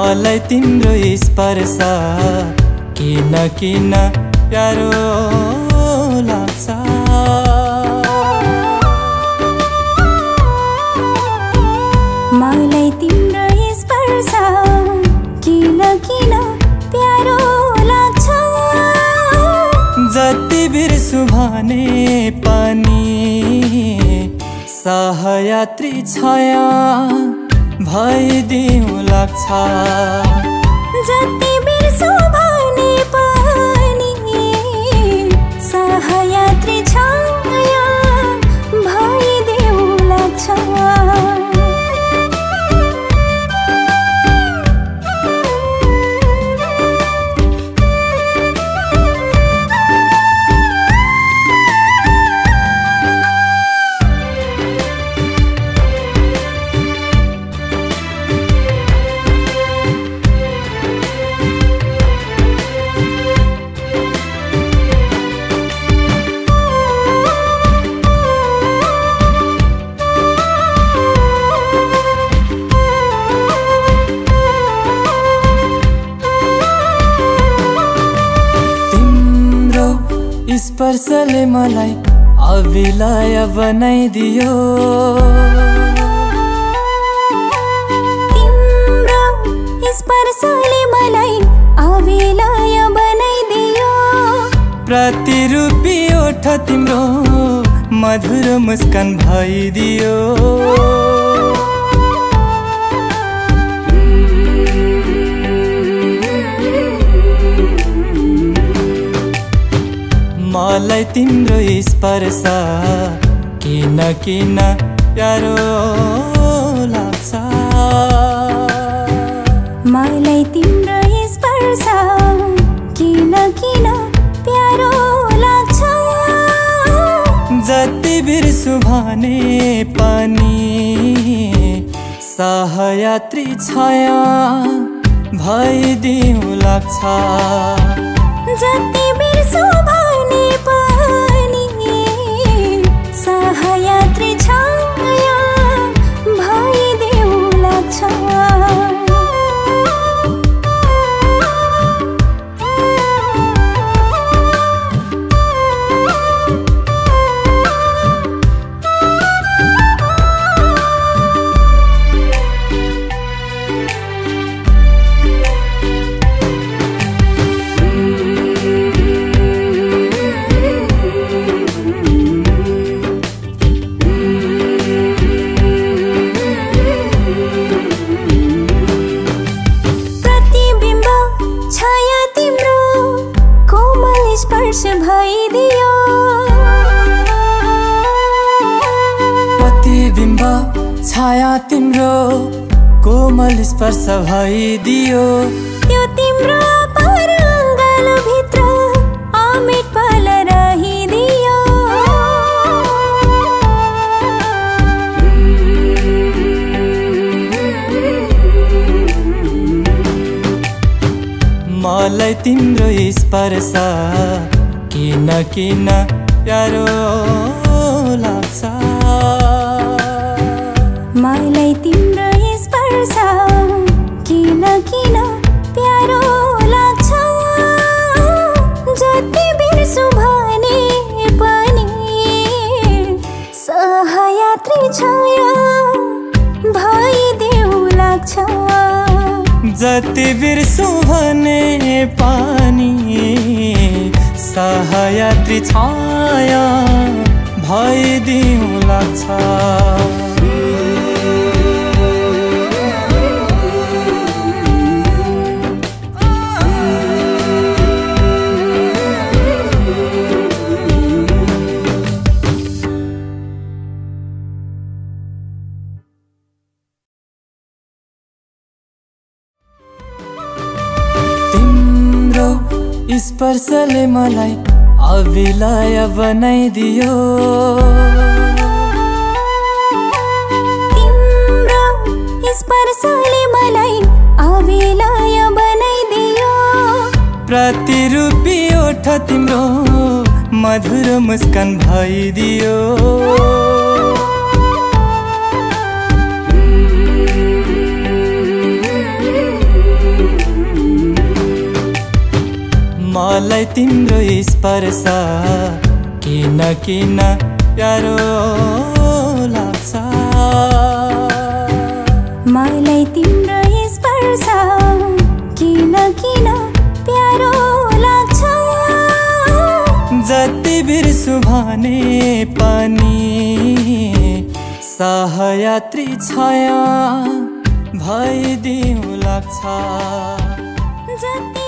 मलाई तिम्रो स्पर्श किन किन प्यारो लाग्छ। मलाई तिम्रो स्पर्श किन किन प्यारो लाग्छ। जति बिर्सु भने पनि सहयात्री छाया भइदिउ लाग्छ। जति बिर्सु भने पनि सहयात्री छाया भइदिउ लाग्छ। स्पर्शले मलाई अभिलय बनाइदियो। तिम्रो स्पर्शले मलाई अभिलय बनाइदियो। प्रतिरूपी ओठ तिम्रो मधुर मुस्कान भइदियो। मलाई तिम्रो स्पर्श किन किन प्यारो लाग्छ। मलाई तिम्रो स्पर्श किन किन प्यारो लाग्छ। जति बिर्सु भने पनि सहयात्री छाया भइदिउ लाग्छ। जति बिर्सु भने पनि सहयात्री छाया भइदिउ लाग्छ। स्पर्श भइदियो। प्रतिबिम्ब छाया तिम्रो कोमल स्पर्श भइदियो। त्यो तिम्रो परङ्गल भित्र अमिट पल रहिदियो। मलाई तिम्रो स्पर्श किन किन प्यारो लाग्छ। मलाई तिम्रो स्पर्श किन किन प्यारो लाग्छ। जति बिर्सु भने पनि सहयात्री छाया भइदिउ लाग्छ। जति बिर्सु भने पनि सहयात्री छाया भइदिउ लाग्छ। स्पर्शले मलाई अभिलय बनाइदियो। तिम्रो स्पर्शले मलाई अभिलय बनाइदियो। प्रतिरूपी ओठ तिम्रो मधुर मुस्कान भइदियो। मलाई तिम्रो स्पर्श किन किन प्यारो लाग्छ मलाई तिम्रो स्पर्श किन किन प्यारो लाग्छ जति बिर्सु भने पनि सहयात्री छाया भइदिउ लाग्छ जति